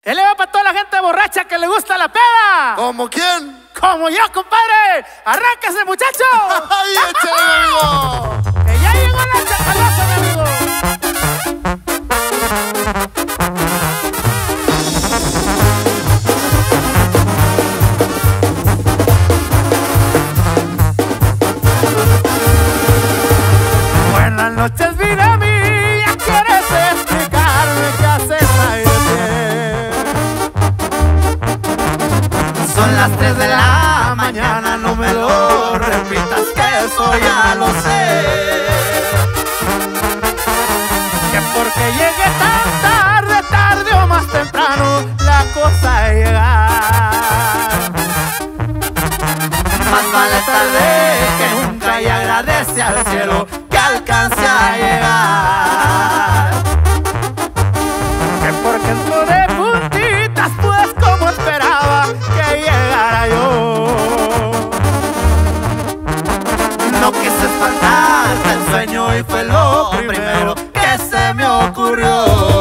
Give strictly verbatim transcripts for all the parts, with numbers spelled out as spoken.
Él le va para toda la gente borracha que le gusta la peda. ¿Como quién? Como yo, compadre. Arráncase, muchacho. ¡Ay, échale, amigo! Que ya llegó la chacalosa, mi amigo. Buenas noches, vida mía. ¿Quieres explicarme qué haces ahí de pie? Son las tres de la mañana, no me lo repitas, que eso ya lo sé. Que porque llegué tan tarde, tarde o más temprano, la cosa es llegar. Más vale tarde que nunca, y agradece al cielo que alcance a llegar. Que porque entro de puntitas, pues como esperaba que llegara yo. No quise espantarte el sueño y fue lo primero que se me ocurrió.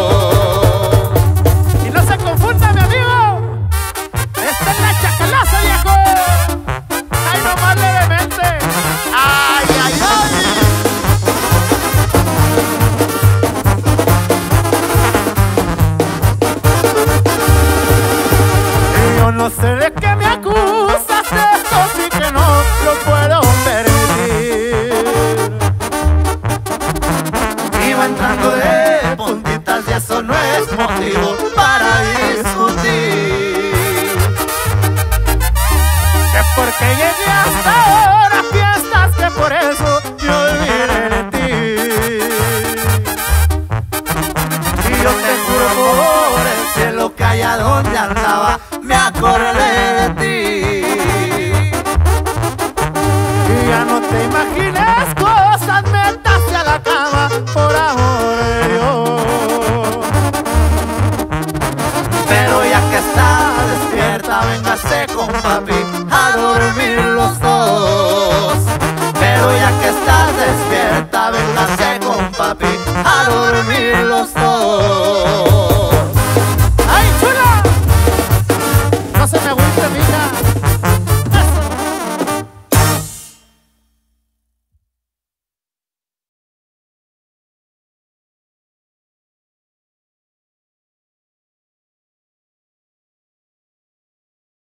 Y no se confunda, mi amigo, esta es la chacalosa, viejo. Ay, nomás levemente. ¡Ay, ay, ay! Y yo no sé de qué me acusas, esto sí que no lo puedo permitir. Iba entrando de puntitas y eso no es motivo para discutir. Que porque llegué hasta